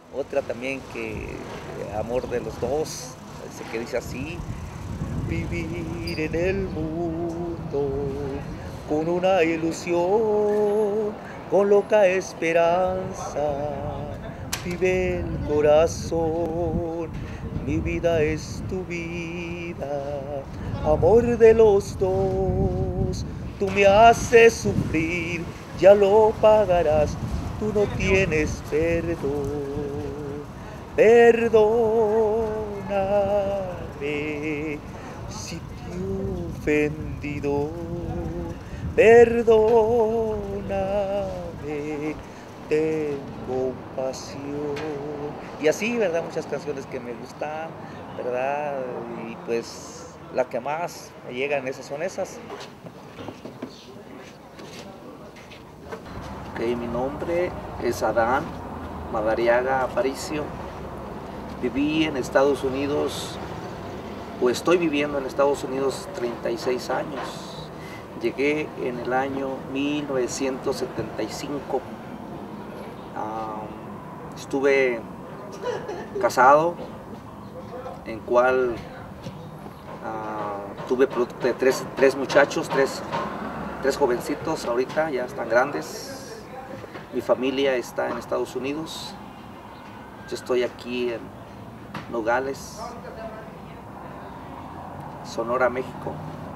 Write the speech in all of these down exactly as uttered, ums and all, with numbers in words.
Otra también que, amor de los dos, ese que dice así: vivir en el mundo con una ilusión, con loca esperanza, vive el corazón, mi vida es tu vida, amor de los dos, tú me haces sufrir, ya lo pagarás, tú no tienes perdón, perdóname si te he ofendido, perdóname, ten compasión. Y así, ¿verdad? Muchas canciones que me gustan, ¿verdad? Y pues la que más me llegan esas son esas. Ok, mi nombre es Adán Madariaga Aparicio. Viví en Estados Unidos, o estoy viviendo en Estados Unidos treinta y seis años. Llegué en el año mil novecientos setenta y cinco. Um, estuve casado, en cual uh, tuve producto de tres, tres muchachos, tres, tres jovencitos, ahorita ya están grandes. Mi familia está en Estados Unidos. Yo estoy aquí en Nogales, Sonora, México.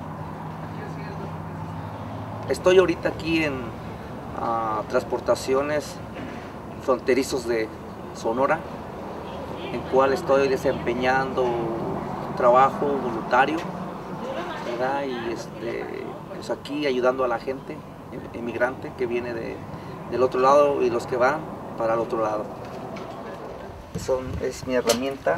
Estoy ahorita aquí en uh, Transportaciones Fronterizos de Sonora, en cual estoy desempeñando un trabajo voluntario, ¿verdad? Y este, pues aquí ayudando a la gente emigrante que viene de, del otro lado y los que van para el otro lado. Son, es mi herramienta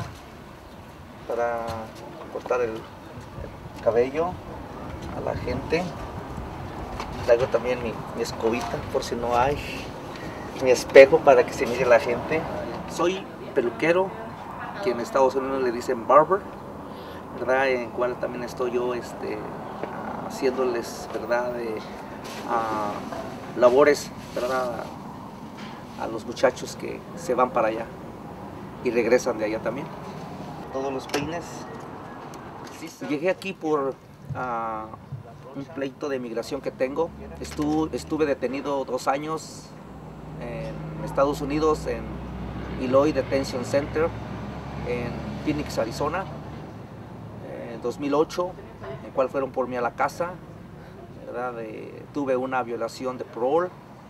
para cortar el, el cabello a la gente. Traigo también mi, mi escobita por si no hay, mi espejo para que se mire la gente. Soy peluquero, que en Estados Unidos le dicen barber, ¿verdad? En cual también estoy yo este, haciéndoles, ¿verdad? De, uh, labores, ¿verdad? A los muchachos que se van para allá y regresan de allá también. Todos los peines. Llegué aquí por uh, un pleito de migración que tengo. Estuve, estuve detenido dos años en Estados Unidos, en Eloy Detention Center, en Phoenix, Arizona, en dos mil ocho, en cual fueron por mí a la casa, ¿verdad? De, tuve una violación de parole,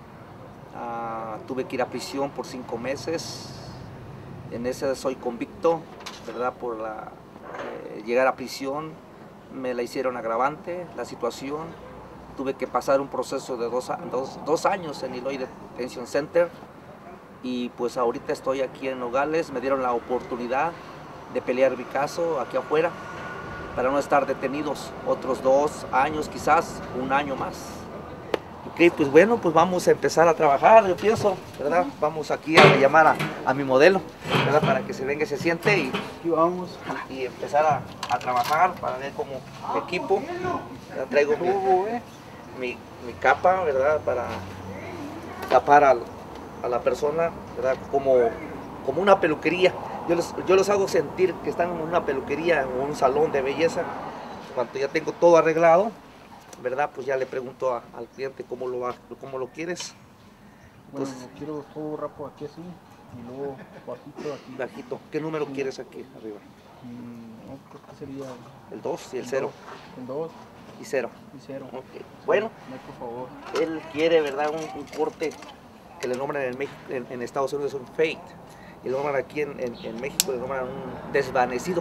uh, tuve que ir a prisión por cinco meses. En ese soy convicto, ¿verdad? Por la, eh, llegar a prisión, me la hicieron agravante la situación. Tuve que pasar un proceso de dos, dos, dos años en Eloy Detention Center. Y pues ahorita estoy aquí en Nogales. Me dieron la oportunidad de pelear mi caso aquí afuera para no estar detenidos otros dos años, quizás un año más. Ok, pues bueno, pues vamos a empezar a trabajar, yo pienso, ¿verdad? Vamos aquí a llamar a, a mi modelo, ¿verdad? Para que se venga y se siente y, y vamos y empezar a, a trabajar para ver cómo mi equipo. Ya traigo mi, mi, mi capa, ¿verdad? Para tapar al, a la persona, ¿verdad? Como, como una peluquería. Yo les, yo les hago sentir que están en una peluquería o un salón de belleza. Cuando ya tengo todo arreglado, ¿verdad? Pues ya le pregunto a, al cliente cómo lo, va, cómo lo quieres. Bueno, entonces, quiero todo rapo aquí así y luego bajito aquí. Bajito. ¿Qué número sí. quieres aquí arriba? Mm, no, creo que sería el dos y el cero. El dos y cero. Y cero. Okay. Bueno, no, por favor. Él quiere, ¿verdad? Un, un corte que le nombran en, México, en, en Estados Unidos un fade. Y lo nombran aquí en, en, en México, le nombran un desvanecido.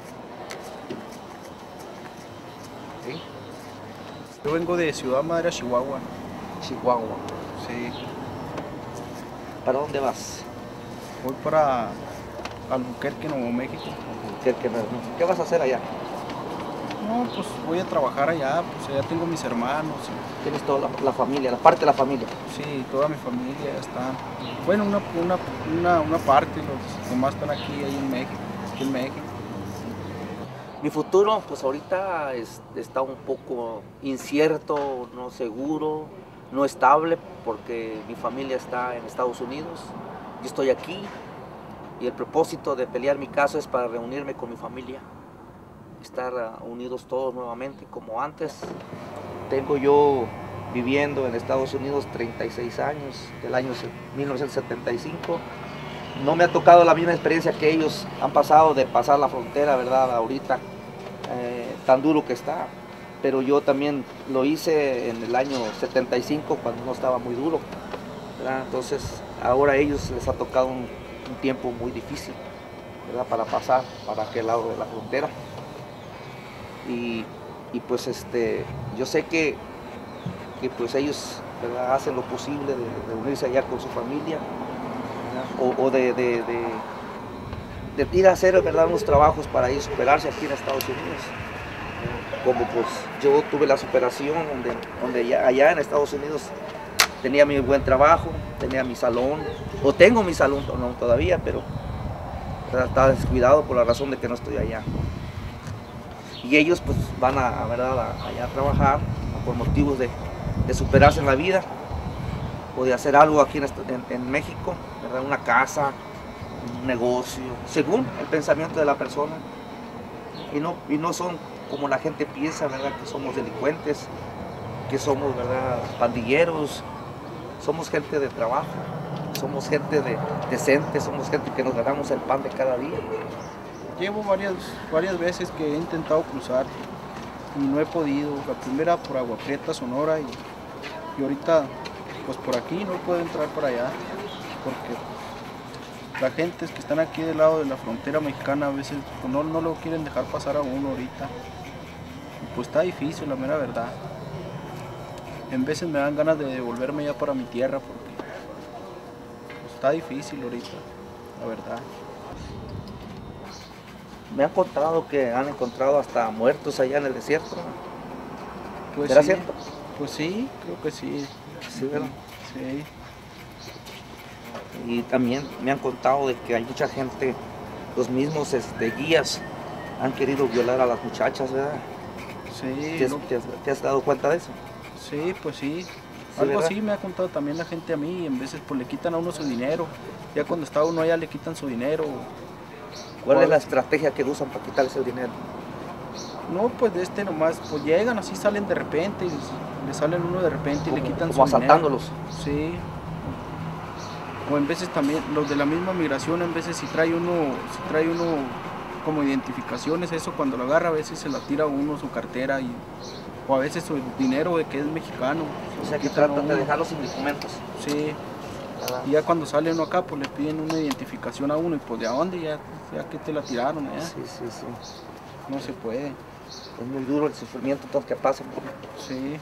¿Sí? Yo vengo de Ciudad Madera, Chihuahua. Chihuahua. Sí. ¿Para dónde vas? Voy para Albuquerque, Nuevo México. Albuquerque, Nuevo México. ¿Qué vas a hacer allá? No, pues voy a trabajar allá, pues allá tengo mis hermanos. ¿Tienes toda la, la familia, la parte de la familia? Sí, toda mi familia está. Bueno, una, una, una, una parte, los demás están aquí, ahí en México, aquí en México. Mi futuro, pues ahorita es, está un poco incierto, no seguro, no estable, porque mi familia está en Estados Unidos, yo estoy aquí, Y el propósito de pelear mi caso es para reunirme con mi familia, estar uh, unidos todos nuevamente como antes. Tengo yo viviendo en Estados Unidos treinta y seis años, del año mil novecientos setenta y cinco. No me ha tocado la misma experiencia que ellos han pasado de pasar la frontera, ¿verdad? Ahorita, eh, tan duro que está. Pero yo también lo hice en el año setenta y cinco, cuando no estaba muy duro, ¿verdad? Entonces, ahora a ellos les ha tocado un, un tiempo muy difícil, ¿verdad? Para pasar para aquel lado de la frontera. Y, y pues este, yo sé que, que pues ellos, ¿verdad?, hacen lo posible de reunirse allá con su familia, o, o de, de, de, de ir a hacer, ¿verdad?, unos trabajos para ir superarse aquí en Estados Unidos. Como pues yo tuve la superación donde, donde ya, allá en Estados Unidos tenía mi buen trabajo, tenía mi salón, o tengo mi salón no, todavía, pero está descuidado por la razón de que no estoy allá. Y ellos pues van a, a, ¿verdad?, a, allá a trabajar por motivos de, de superarse en la vida, o de hacer algo aquí en, en, en México, ¿verdad?, una casa, un negocio, según el pensamiento de la persona. Y no, y no son como la gente piensa, ¿verdad?, que somos delincuentes, que somos, ¿verdad?, pandilleros. Somos gente de trabajo, somos gente de, decente, somos gente que nos ganamos el pan de cada día. Llevo varias, varias veces que he intentado cruzar y no he podido. La primera por Agua Prieta, Sonora, y, y ahorita pues por aquí no puedo entrar para allá, porque la gente que están aquí del lado de la frontera mexicana a veces pues, no, no lo quieren dejar pasar a uno ahorita. Y pues está difícil, la mera verdad. En veces me dan ganas de devolverme ya para mi tierra, porque pues, está difícil ahorita, la verdad. Me han contado que han encontrado hasta muertos allá en el desierto. Pues ¿Será sí, cierto? Pues sí, creo que sí. Sí, ¿verdad? Sí. Y también me han contado de que hay mucha gente, los mismos este, guías, han querido violar a las muchachas, ¿verdad? Sí. ¿Te has, no, te has, te has dado cuenta de eso? Sí, pues sí. Sí, Algo ¿verdad? así me ha contado también la gente a mí, y en veces pues le quitan a uno su dinero. Ya cuando está uno allá le quitan su dinero. ¿Cuál O es la algo- estrategia que usan para quitarles el dinero? No, pues de este nomás, pues llegan así, salen de repente, y le salen uno de repente y le Como, quitan como su dinero. asaltándolos. Sí. O en veces también los de la misma migración, en veces si trae uno, si trae uno como identificaciones, eso cuando lo agarra a veces se la tira a uno su cartera, y o a veces su dinero de que es mexicano. O se sea lo que quitan a tratan de uno. dejarlos sin documentos. Sí. ¿Verdad? Y ya cuando sale uno acá, pues le piden una identificación a uno, y pues de a dónde, ya, ya que te la tiraron, ¿eh? Sí, sí, sí. No se puede. Es muy duro el sufrimiento todo que pasan. Sí.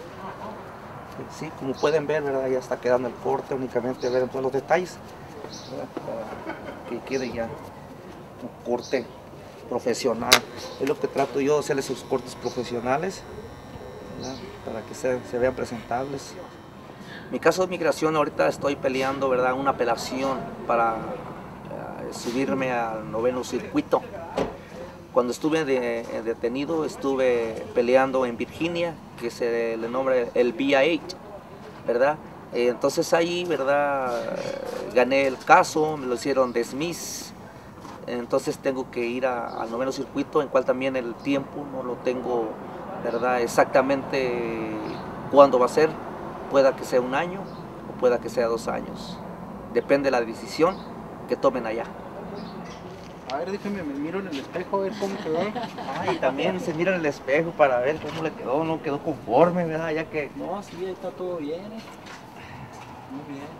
Sí, como pueden ver, ¿verdad? Ya está quedando el corte, únicamente ver todos los detalles, ¿verdad? Para que quede ya un corte profesional. Es lo que trato yo de hacerles sus cortes profesionales, ¿verdad?, para que se, se vean presentables. Mi caso de migración, ahorita estoy peleando, ¿verdad?, una apelación para uh, subirme al noveno circuito. Cuando estuve de, detenido, estuve peleando en Virginia, que se le nombra el V I ocho, ¿verdad? Eh, entonces ahí, ¿verdad?, gané el caso, me lo hicieron dismiss. Entonces tengo que ir a- al noveno circuito, en cual también el tiempo no lo tengo, ¿verdad?, exactamente cuándo va a ser. Pueda que sea un año o pueda que sea dos años. Depende de la decisión que tomen allá. A ver, déjeme, me miro en el espejo a ver cómo quedó. Ah, y también se mira en el espejo para ver cómo le quedó, no quedó conforme, ¿verdad? Ya que No, sí, está todo bien. ¿eh? Muy bien.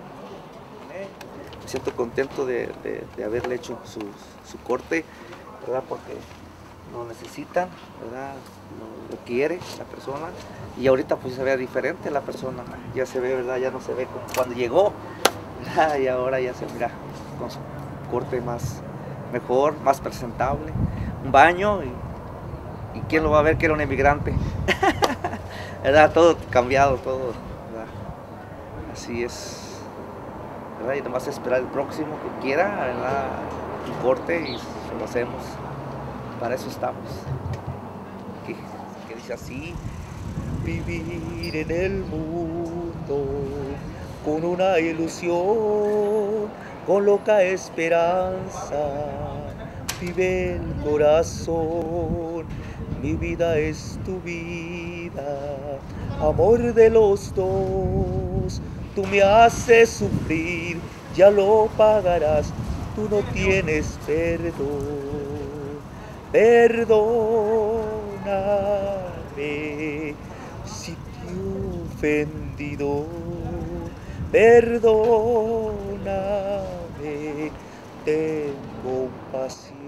me siento contento de, de- de haberle hecho su, su corte, ¿verdad? Porque lo necesitan, ¿verdad? Lo, lo quiere la persona. Y ahorita pues se ve diferente la persona, ya se ve, ¿verdad? Ya no se ve como cuando llegó, ¿verdad? Y ahora ya se mira con su corte más mejor, más presentable. Un baño y, y quién lo va a ver que era un emigrante. ¿Verdad? Todo cambiado, todo, ¿verdad? Así es, ¿verdad? Y nomás esperar el próximo que quiera, ¿verdad?, un corte y se lo hacemos. Para eso estamos. Que, que dice así: vivir en el mundo con una ilusión con loca esperanza vive el corazón. Mi vida es tu vida, amor de los dos. Tú me haces sufrir, ya lo pagarás, tú no tienes perdón. Perdóname si te he ofendido, perdóname, ten compasión.